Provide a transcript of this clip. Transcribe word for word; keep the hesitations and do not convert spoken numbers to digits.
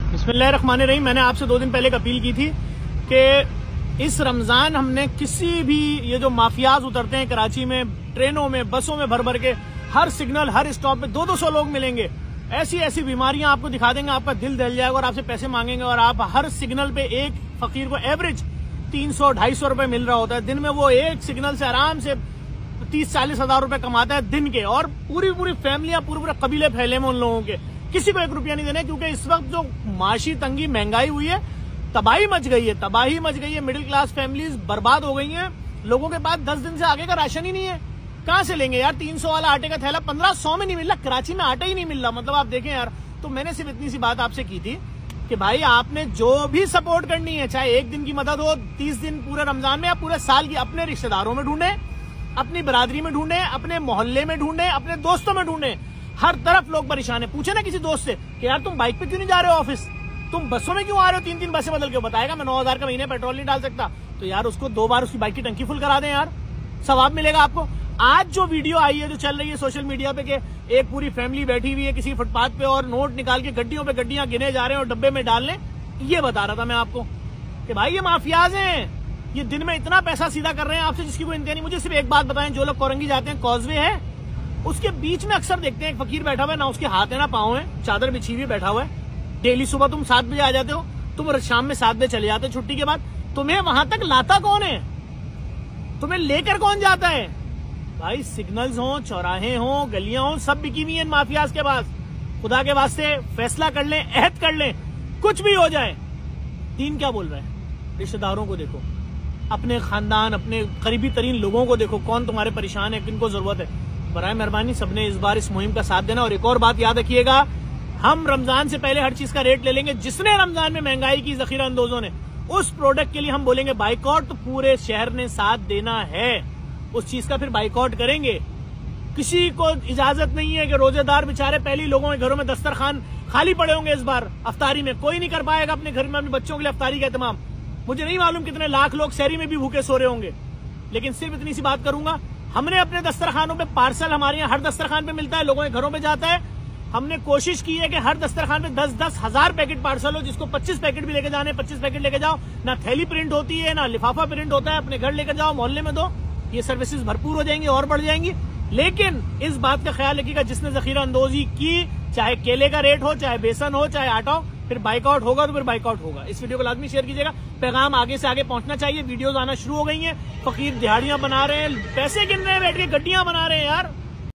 बिस्मिल्लाहिर्रहमानिर्रहीम। मैंने आपसे दो दिन पहले एक अपील की थी कि इस रमजान हमने किसी भी ये जो माफियाज उतरते हैं कराची में, ट्रेनों में, बसों में भर भर के, हर सिग्नल हर स्टॉप पे दो दो सौ लोग मिलेंगे। ऐसी ऐसी बीमारियां आपको दिखा देंगे, आपका दिल दहल जाएगा और आपसे पैसे मांगेंगे। और आप हर सिग्नल पे एक फकीर को एवरेज तीन सौ ढाई सौ रुपए मिल रहा होता है दिन में। वो एक सिग्नल से आराम से तीस चालीस हजार रुपए कमाता है दिन के, और पूरी पूरी फैमिलियां, पूरे पूरे कबीले फैले में उन लोगों के। किसी को एक रुपया नहीं देना, क्योंकि इस वक्त जो माशी तंगी, महंगाई हुई है, तबाही मच गई है, तबाही मच गई है। मिडिल क्लास फैमिलीज बर्बाद हो गई हैं। लोगों के पास दस दिन से आगे का राशन ही नहीं है। कहां से लेंगे यार? तीन सौ वाला आटे का थैला पंद्रह सौ में नहीं मिल रहा, कराची में आटा ही नहीं मिल रहा। मतलब आप देखें यार। तो मैंने सिर्फ इतनी सी बात आपसे की थी कि भाई आपने जो भी सपोर्ट करनी है, चाहे एक दिन की मदद हो, तीस दिन पूरे रमजान में या पूरे साल की, अपने रिश्तेदारों में ढूंढे, अपनी बरादरी में ढूंढे, अपने मोहल्ले में ढूंढे, अपने दोस्तों में ढूंढे। हर तरफ लोग परेशान है। पूछे ना किसी दोस्त से कि यार तुम बाइक पे क्यों नहीं जा रहे हो ऑफिस, तुम बसों में क्यों आ रहे हो, तीन तीन बसें बदल के? बताएगा मैं नौ हजार का महीने पेट्रोल नहीं डाल सकता। तो यार उसको दो बार उसकी बाइक की टंकी फुल करा दें यार, सवाब मिलेगा आपको। आज जो वीडियो आई है, जो चल रही है सोशल मीडिया पे, कि एक पूरी फैमिली बैठी हुई है किसी फुटपाथ पे और नोट निकाल के गड्डियों पे गड्डियां गिने जा रहे हैं और डब्बे में डाल लें, ये बता रहा था मैं आपको कि भाई ये माफियाज हैं। ये दिन में इतना पैसा सीधा कर रहे हैं आपसे जिसकी कोई इंतहा नहीं। मुझे सिर्फ एक बात बताएं, जो लोग कोरंगी जाते हैं, कॉजवे है, उसके बीच में अक्सर देखते हैं एक फकीर बैठा हुआ है, ना उसके हाथ है ना पाँव है, चादर बिछी हुई बैठा हुआ है। डेली सुबह तुम सात बजे आ जाते हो, तुम शाम में सात बजे चले जाते हो छुट्टी के बाद। तुम्हें वहां तक लाता कौन है? तुम्हें लेकर कौन जाता है? भाई सिग्नल्स हो, चौराहे हो, गलियां हो, सब बिकी हुई है माफियाज के पास। खुदा के वास्ते फैसला कर लें, अहद कर लें, कुछ भी हो जाए। दीन क्या बोल रहा है? रिश्तेदारों को देखो, अपने खानदान, अपने करीबी तरीन लोगों को देखो, कौन तुम्हारे परेशान है, किनको जरूरत है। बराए मेहरबानी सबने इस बार इस मुहिम का साथ देना। और एक और बात याद रखिएगा, हम रमजान से पहले हर चीज का रेट ले लेंगे। जिसने रमजान में महंगाई की जखीरा अंदोजों ने, उस प्रोडक्ट के लिए हम बोलेंगे बाइकआउट, तो पूरे शहर ने साथ देना है उस चीज का, फिर बाइकआउट करेंगे। किसी को इजाजत नहीं है कि रोजेदार बेचारे पहले लोगों के घरों में दस्तरखान खाली पड़े होंगे। इस बार अफ्तारी में कोई नहीं कर पाएगा अपने घर में अपने बच्चों के लिए अफ्तारी का एहतमाम। मुझे नहीं मालूम कितने लाख लोग शहरी में भी भूखे सो रहे होंगे। लेकिन सिर्फ इतनी सी बात करूंगा, हमने अपने दस्तरखानों पे पार्सल, हमारे यहाँ हर दस्तरखान पे मिलता है, लोगों के घरों पे जाता है। हमने कोशिश की है कि हर दस्तरखान पे दस दस हजार पैकेट पार्सल हो। जिसको पच्चीस पैकेट भी लेके जाने, पच्चीस पैकेट लेके जाओ। ना थैली प्रिंट होती है, ना लिफाफा प्रिंट होता है। अपने घर लेकर जाओ, मोहल्ले में दो। ये सर्विसेज भरपूर हो जाएंगी और बढ़ जाएंगी। लेकिन इस बात का ख्याल रखिएगा, जिसने जखीरा अंदोजी की, चाहे केले का रेट हो, चाहे बेसन हो, चाहे आटा हो, फिर बाइकआउट होगा तो फिर बाइकआउट होगा। इस वीडियो को लाजमी शेयर कीजिएगा। पैगाम आगे से आगे पहुंचना चाहिए। वीडियोस आना शुरू हो गई हैं। फकीर दिहाड़ियां बना रहे हैं, पैसे गिन रहे हैं, बैठ के गड्डियां बना रहे हैं यार।